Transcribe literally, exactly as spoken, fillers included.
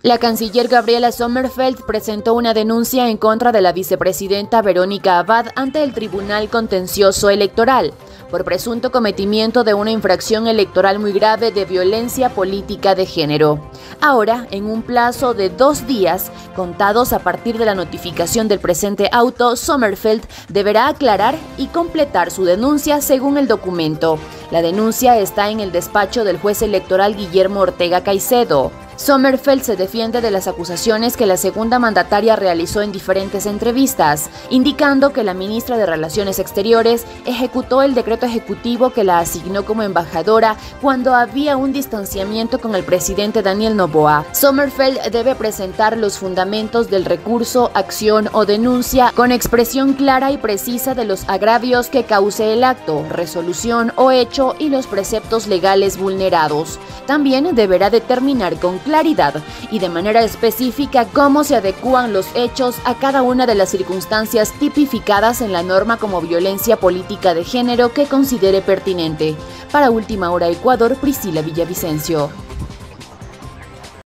La canciller Gabriela Sommerfeld presentó una denuncia en contra de la vicepresidenta Verónica Abad ante el Tribunal Contencioso Electoral por presunto cometimiento de una infracción electoral muy grave de violencia política de género. Ahora, en un plazo de dos días, contados a partir de la notificación del presente auto, Sommerfeld deberá aclarar y completar su denuncia según el documento. La denuncia está en el despacho del juez electoral Guillermo Ortega Caicedo. Sommerfeld se defiende de las acusaciones que la segunda mandataria realizó en diferentes entrevistas, indicando que la ministra de Relaciones Exteriores ejecutó el decreto ejecutivo que la asignó como embajadora cuando había un distanciamiento con el presidente Daniel Noboa. Sommerfeld debe presentar los fundamentos del recurso, acción o denuncia con expresión clara y precisa de los agravios que cause el acto, resolución o hecho y los preceptos legales vulnerados. También deberá determinar con claridad y de manera específica cómo se adecúan los hechos a cada una de las circunstancias tipificadas en la norma como violencia política de género que considere pertinente. Para Última Hora Ecuador, Priscila Villavicencio.